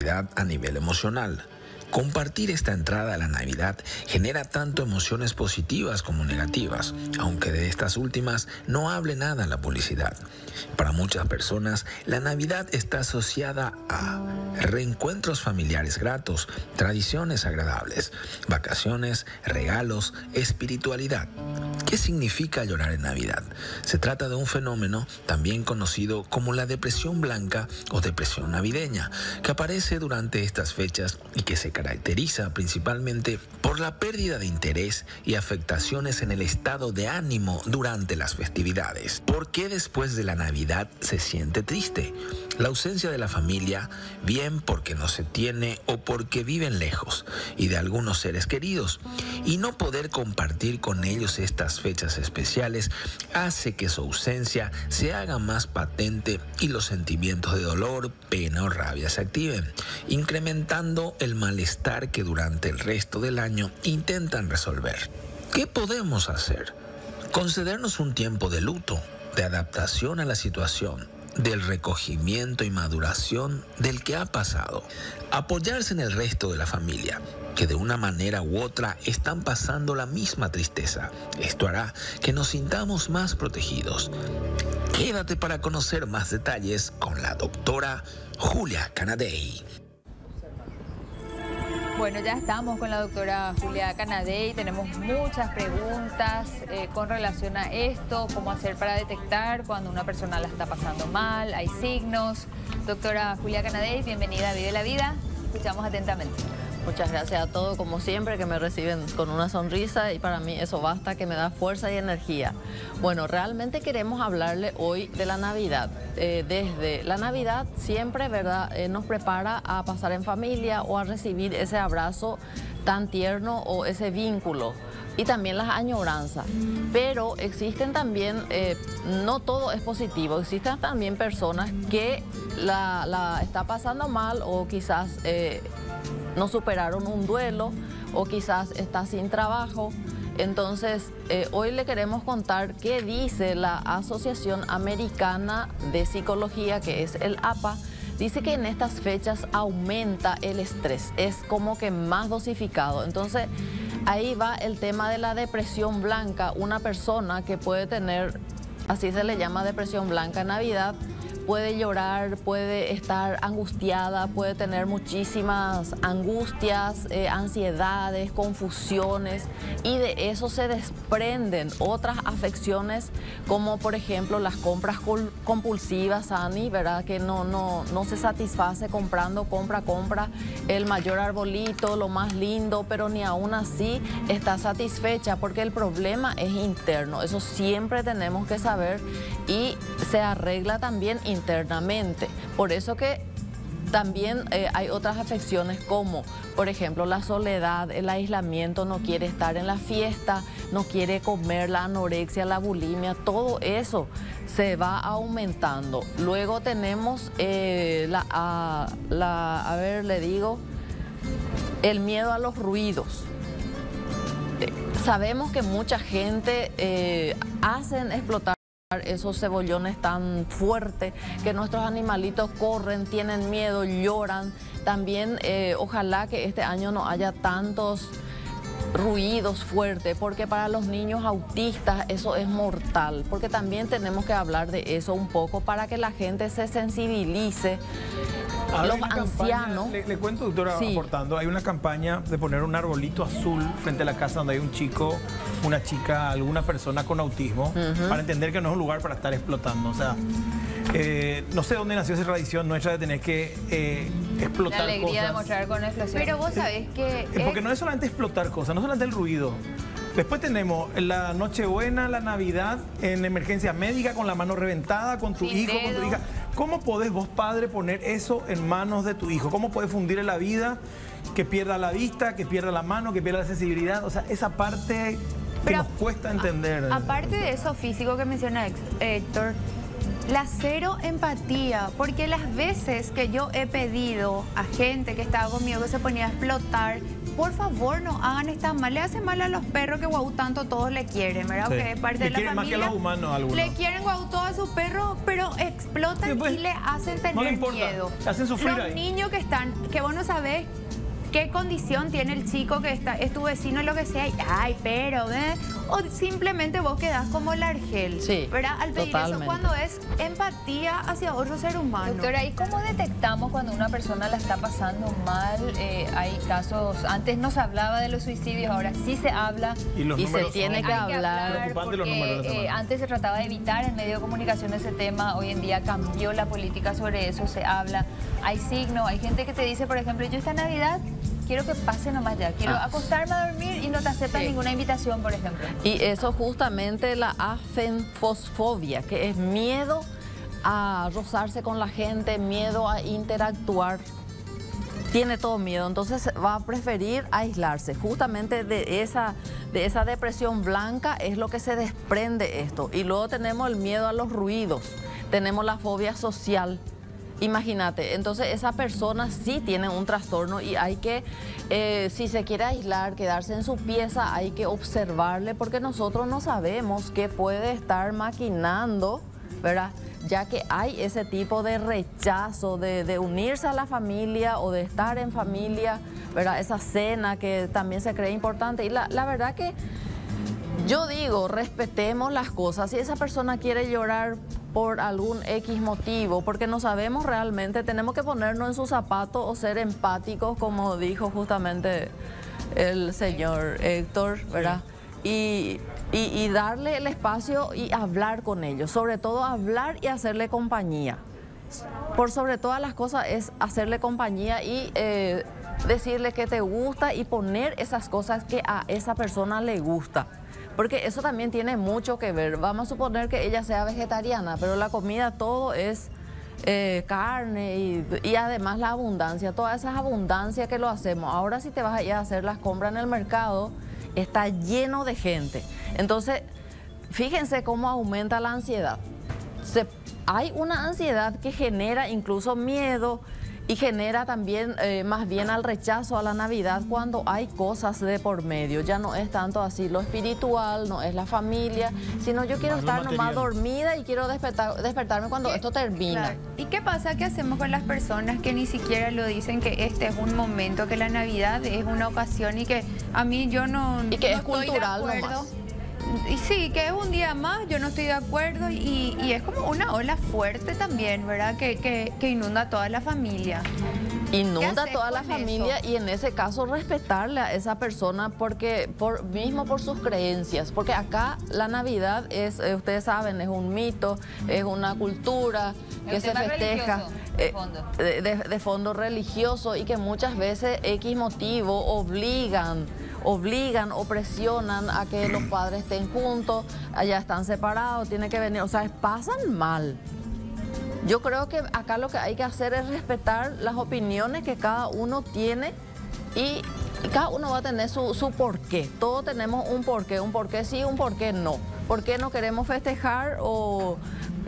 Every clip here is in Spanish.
Navidad a nivel emocional. Compartir esta entrada a la Navidad genera tanto emociones positivas como negativas, aunque de estas últimas no hable nada la publicidad. Para muchas personas, la Navidad está asociada a reencuentros familiares gratos, tradiciones agradables, vacaciones, regalos, espiritualidad. ¿Qué significa llorar en Navidad? Se trata de un fenómeno también conocido como la depresión blanca o depresión navideña, que aparece durante estas fechas y que se caracteriza principalmente por la pérdida de interés y afectaciones en el estado de ánimo durante las festividades. ¿Por qué después de la Navidad se siente triste? La ausencia de la familia, bien porque no se tiene o porque viven lejos, y de algunos seres queridos, y no poder compartir con ellos estas fechas especiales hace que su ausencia se haga más patente y los sentimientos de dolor, pena o rabia se activen, incrementando el malestar que durante el resto del año intentan resolver. ¿Qué podemos hacer? Concedernos un tiempo de luto, de adaptación a la situación, del recogimiento y maduración del que ha pasado. Apoyarse en el resto de la familia, que de una manera u otra están pasando la misma tristeza. Esto hará que nos sintamos más protegidos. Quédate para conocer más detalles con la doctora Julia Canadey. Bueno, ya estamos con la doctora Julia Canadey, tenemos muchas preguntas con relación a esto, cómo hacer para detectar cuando una persona la está pasando mal, hay signos. Doctora Julia Canadey, bienvenida a Vive la Vida, escuchamos atentamente. Muchas gracias a todos, como siempre, que me reciben con una sonrisa y para mí eso basta, que me da fuerza y energía. Bueno, realmente queremos hablarle hoy de la Navidad. Desde la Navidad siempre, ¿verdad?, nos prepara a pasar en familia o a recibir ese abrazo tan tierno o ese vínculo. Y también las añoranzas. Pero existen también, no todo es positivo, existen también personas que la está pasando mal o quizás no superaron un duelo o quizás está sin trabajo. Entonces, hoy le queremos contar qué dice la Asociación Americana de Psicología, que es el APA. Dice que en estas fechas aumenta el estrés, es como que más dosificado. Entonces, ahí va el tema de la depresión blanca. Una persona que puede tener, así se le llama depresión blanca en Navidad, puede llorar, puede estar angustiada, puede tener muchísimas angustias, ansiedades, confusiones, y de eso se desprenden otras afecciones como por ejemplo las compras compulsivas, Ani, ¿verdad? Que no se satisface comprando, compra el mayor arbolito, lo más lindo, pero ni aún así está satisfecha porque el problema es interno. Eso siempre tenemos que saber y se arregla también internamente. Por eso que también hay otras afecciones como, por ejemplo, la soledad, el aislamiento, no quiere estar en la fiesta, no quiere comer, la anorexia, la bulimia, todo eso se va aumentando. Luego tenemos, el miedo a los ruidos. Sabemos que mucha gente hacen explotar esos cebollones tan fuertes que nuestros animalitos corren, tienen miedo, lloran. También ojalá que este año no haya tantos ruidos fuertes, porque para los niños autistas eso es mortal, porque también tenemos que hablar de eso un poco para que la gente se sensibilice. Los ancianos... Le cuento, doctora, sí, aportando, hay una campaña de poner un arbolito azul frente a la casa donde hay un chico, una chica, alguna persona con autismo, para entender que no es un lugar para estar explotando. O sea, no sé dónde nació esa tradición nuestra de tener que explotar cosas. La alegría de mostrar con explosión. Pero vos sabés que... Porque no es solamente explotar cosas, no solamente el ruido. Después tenemos la Nochebuena, la Navidad, en emergencia médica, con la mano reventada, con tu hijo, con tu hija. ¿Cómo podés vos, padre, poner eso en manos de tu hijo? ¿Cómo podés fundir en la vida que pierda la vista, que pierda la mano, que pierda la sensibilidad? O sea, esa parte que nos cuesta entender. Aparte de eso físico que menciona Héctor, La cero empatía, porque las veces que yo he pedido a gente que estaba conmigo que se ponía a explotar, por favor no hagan esta mal, le hace mal a los perros que guau tanto todos le quieren, ¿verdad? Sí. Porque es parte de la familia. Más que los humanos algunos. Le quieren guau todos a sus perros, pero explotan Sí, pues, y le hacen tener no le importa, miedo. hacen sufrir los ahí. niños que vos no sabés qué condición tiene el chico que es tu vecino, lo que sea, y, ay, pero, o simplemente vos quedás como el argel, Sí, ¿verdad? Al pedir totalmente. eso cuando es empatía hacia otro ser humano. Doctora, ¿y cómo detectamos cuando una persona la está pasando mal? Hay casos, antes no se hablaba de los suicidios, ahora sí se habla. Y los Y números se tiene son- que Hay hablar. Preocupante los números de esta porque manera. antes se trataba de evitar en medio de comunicación ese tema, hoy en día cambió la política sobre eso, se habla, hay signos, hay gente que te dice, por ejemplo, yo esta Navidad quiero que pase nomás ya, quiero acostarme a dormir y no te aceptan Sí. ninguna invitación, por ejemplo. Y eso justamente la afenfosfobia, que es miedo a rozarse con la gente, miedo a interactuar. Tiene todo miedo, entonces va a preferir aislarse. Justamente de esa depresión blanca es lo que se desprende esto. Y luego tenemos el miedo a los ruidos, tenemos la fobia social. Imagínate, entonces esa persona sí tiene un trastorno y hay que, si se quiere aislar, quedarse en su pieza, hay que observarle porque nosotros no sabemos qué puede estar maquinando, ¿verdad? Ya que hay ese tipo de rechazo de unirse a la familia o de estar en familia, ¿verdad? Esa cena que también se cree importante y la verdad que yo digo, respetemos las cosas. Si esa persona quiere llorar por algún X motivo, porque no sabemos realmente, tenemos que ponernos en sus zapatos o ser empáticos, como dijo justamente el señor Héctor, ¿verdad? Y darle el espacio y hablar con ellos, sobre todo hablar y hacerle compañía. Por sobre todas las cosas es hacerle compañía y decirle que te gusta y poner esas cosas que a esa persona le gusta. Porque eso también tiene mucho que ver. Vamos a suponer que ella sea vegetariana, pero la comida todo es carne y además la abundancia, todas esas abundancias que lo hacemos. Ahora si te vas a ir a hacer las compras en el mercado, está lleno de gente. Entonces, fíjense cómo aumenta la ansiedad. Hay una ansiedad que genera incluso miedo y genera también más bien al rechazo a la Navidad cuando hay cosas de por medio. Ya no es tanto así lo espiritual, no es la familia, sino yo quiero estar nomás dormida y quiero despertarme cuando esto termina. Claro. ¿Y qué pasa? ¿Qué hacemos con las personas que ni siquiera lo dicen que este es un momento, que la Navidad es una ocasión y que a mí yo no... Y que no es estoy de cultural acuerdo? nomás. Y sí, que es un día más, yo no estoy de acuerdo y es como una ola fuerte también, ¿verdad? Que inunda toda la familia. Inunda haces toda la con familia eso? y en ese caso respetarle a esa persona porque mismo por sus creencias, porque acá la Navidad es, ustedes saben, es un mito, es una cultura que se festeja de fondo religioso y que muchas veces X motivo obligan o presionan a que los padres estén juntos, allá están separados, tienen que venir, o sea, pasan mal. Yo creo que acá lo que hay que hacer es respetar las opiniones que cada uno tiene y cada uno va a tener su porqué. Todos tenemos un porqué sí, un porqué no. ¿Por qué no queremos festejar? O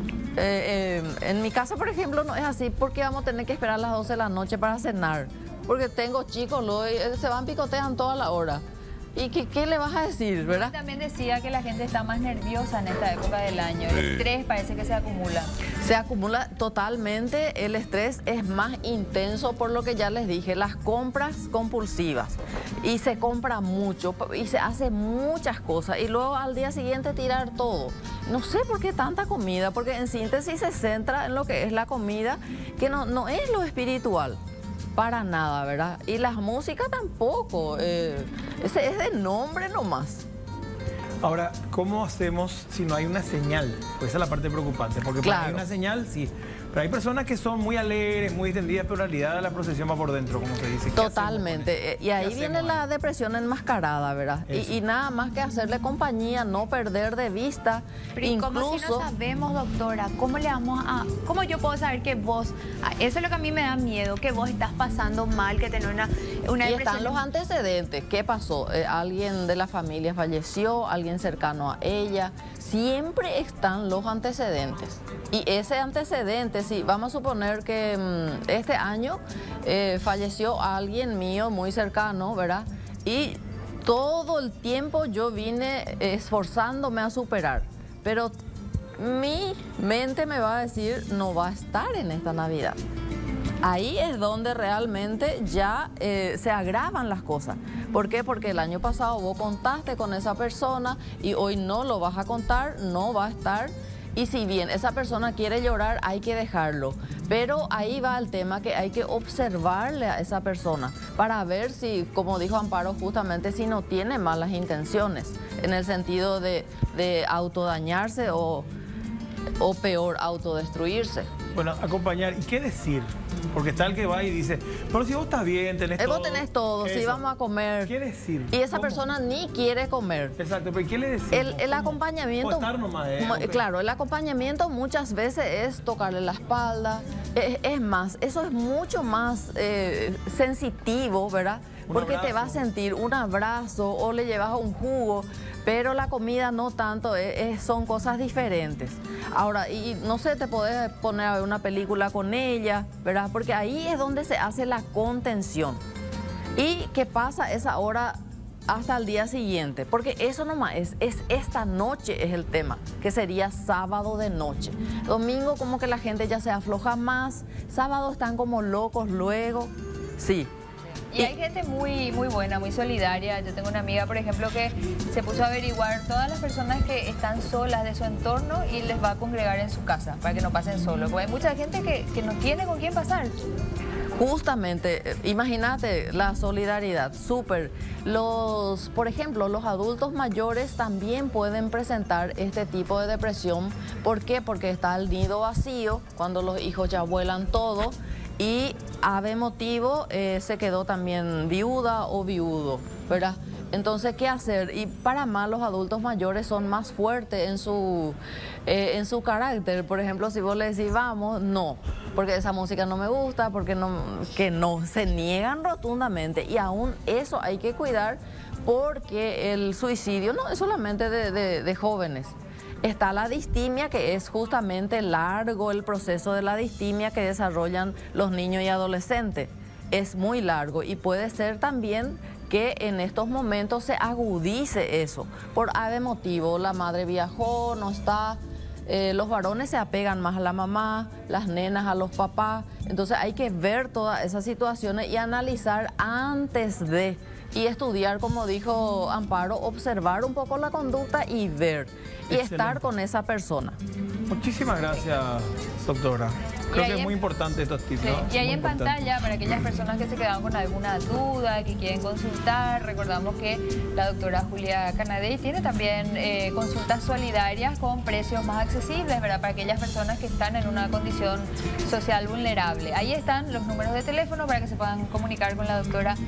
en mi casa, por ejemplo, no es así. ¿Por qué vamos a tener que esperar a las 12 de la noche para cenar? Porque tengo chicos, se van picotean toda la hora. ¿Y qué le vas a decir, verdad? También decía que la gente está más nerviosa en esta época del año. El estrés parece que se acumula. Se acumula totalmente, el estrés es más intenso por lo que ya les dije, las compras compulsivas. Y se compra mucho y se hace muchas cosas y luego al día siguiente tirar todo. No sé por qué tanta comida, porque en síntesis se centra en lo que es la comida, que no es lo espiritual. Para nada, ¿verdad? Y la música tampoco, ese es de nombre nomás. Ahora, ¿cómo hacemos si no hay una señal? Pues esa es la parte preocupante, porque Claro. cuando hay una señal, sí. Pero hay personas que son muy alegres, muy distendidas, pero en realidad la procesión va por dentro, como se dice. Totalmente. Y ahí viene la depresión enmascarada, ¿verdad? Y nada más que hacerle compañía, no perder de vista. Pero incluso, como si no sabemos, doctora, ¿cómo yo puedo saber que vos, eso es lo que a mí me da miedo, que vos estás pasando mal, que tenés una depresión? Y están los antecedentes. ¿Qué pasó? Alguien de la familia falleció, alguien cercano a ella. Siempre están los antecedentes. Y ese antecedente, si vamos a suponer que este año falleció alguien mío muy cercano, ¿verdad? Y todo el tiempo yo vine esforzándome a superar. Pero mi mente me va a decir, no va a estar en esta Navidad. Ahí es donde realmente ya se agravan las cosas. ¿Por qué? Porque el año pasado vos contaste con esa persona y hoy no lo vas a contar, no va a estar. Y si bien esa persona quiere llorar, hay que dejarlo. Pero ahí va el tema que hay que observarle a esa persona para ver si, como dijo Amparo justamente, si no tiene malas intenciones, en el sentido de autodañarse o peor, autodestruirse. Bueno, acompañar. ¿Y qué decir? Porque está el que va y dice, pero si vos estás bien, tenés todo. Vos tenés todo, si vamos a comer. ¿Qué decir? Y esa persona ni quiere comer. Exacto, pero ¿qué le decimos? El acompañamiento... Estar nomás, Claro, el acompañamiento muchas veces es tocarle la espalda. Es más, eso es mucho más sensitivo, ¿verdad? Porque te va a sentir un abrazo o le llevas un jugo, pero la comida no tanto, son cosas diferentes. Ahora, y no sé, te podés poner a ver una película con ella, ¿verdad? Porque ahí es donde se hace la contención. ¿Y qué pasa esa hora hasta el día siguiente? Porque eso nomás es esta noche es el tema, que sería sábado de noche. Domingo como que la gente ya se afloja más, sábado están como locos luego, sí. Y hay gente muy buena, muy solidaria. Yo tengo una amiga, por ejemplo, que se puso a averiguar todas las personas que están solas de su entorno y les va a congregar en su casa para que no pasen solos. Porque hay mucha gente que no tiene con quién pasar. Justamente, imagínate la solidaridad, súper. Por ejemplo, los adultos mayores también pueden presentar este tipo de depresión. ¿Por qué? Porque está el nido vacío, cuando los hijos ya vuelan todo. Y ave motivo se quedó también viuda o viudo, ¿verdad? Entonces, ¿qué hacer? Y para más los adultos mayores son más fuertes en su carácter. Por ejemplo, si vos le decís, vamos, no, porque esa música no me gusta, porque no, se niegan rotundamente. Y aún eso hay que cuidar porque el suicidio no es solamente de jóvenes. Está la distimia, que es justamente largo el proceso de la distimia que desarrollan los niños y adolescentes. Es muy largo y puede ser también que en estos momentos se agudice eso. Por ave motivo, la madre viajó, no está, los varones se apegan más a la mamá, las nenas a los papás. Entonces hay que ver todas esas situaciones y analizar antes de... Y estudiar, como dijo Amparo, observar un poco la conducta y ver. Y estar con esa persona. Muchísimas gracias, doctora. Creo que es muy importante estos tips, ¿no? Y ahí en pantalla, para aquellas personas que se quedaron con alguna duda, que quieren consultar, recordamos que la doctora Julia Canadey tiene también consultas solidarias con precios más accesibles, ¿verdad? Para aquellas personas que están en una condición social vulnerable. Ahí están los números de teléfono para que se puedan comunicar con la doctora.